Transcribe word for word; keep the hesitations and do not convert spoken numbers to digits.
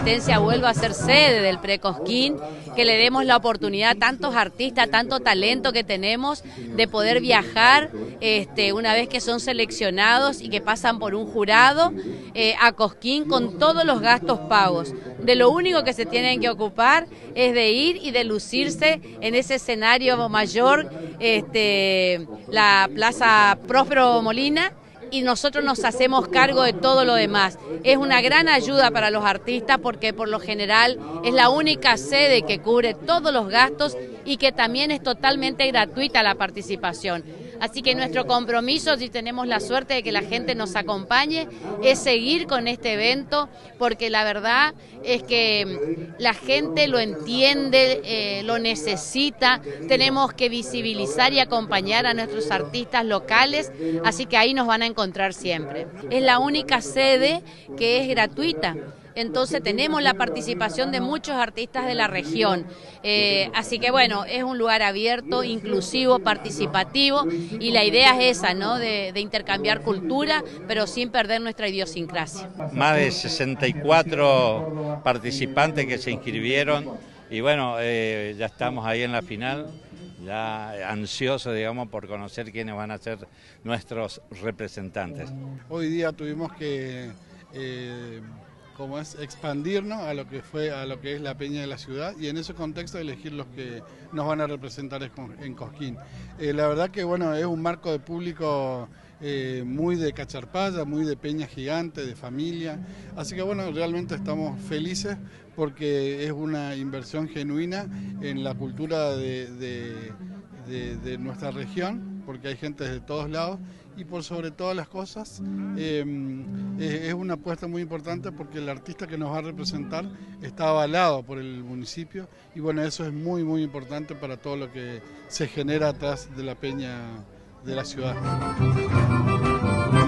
Resistencia vuelva a ser sede del Pre-Cosquín, que le demos la oportunidad a tantos artistas, tanto talento que tenemos, de poder viajar este, una vez que son seleccionados y que pasan por un jurado eh, a Cosquín con todos los gastos pagos. De lo único que se tienen que ocupar es de ir y de lucirse en ese escenario mayor, este, la Plaza Próspero Molina, y nosotros nos hacemos cargo de todo lo demás. Es una gran ayuda para los artistas porque por lo general es la única sede que cubre todos los gastos y que también es totalmente gratuita la participación. Así que nuestro compromiso, si tenemos la suerte de que la gente nos acompañe, es seguir con este evento, porque la verdad es que la gente lo entiende, eh, lo necesita. Tenemos que visibilizar y acompañar a nuestros artistas locales, así que ahí nos van a encontrar siempre. Es la única sede que es gratuita. Entonces tenemos la participación de muchos artistas de la región, eh, así que bueno, es un lugar abierto, inclusivo, participativo, y la idea es esa, ¿no? De, de intercambiar cultura, pero sin perder nuestra idiosincrasia. Más de sesenta y cuatro participantes que se inscribieron y bueno, eh, ya estamos ahí en la final, ya ansiosos, digamos, por conocer quiénes van a ser nuestros representantes. Hoy día tuvimos que... Eh, como es expandirnos a lo que fue a lo que es la Peña de la Ciudad y en ese contexto elegir los que nos van a representar en Cosquín. Eh, la verdad que bueno, es un marco de público eh, muy de Cacharpaya, muy de peña gigante, de familia, así que bueno, realmente estamos felices porque es una inversión genuina en la cultura de, de, de, de nuestra región, porque hay gente de todos lados y por sobre todas las cosas eh, es una apuesta muy importante porque el artista que nos va a representar está avalado por el municipio y bueno, eso es muy muy importante para todo lo que se genera atrás de la peña de la ciudad.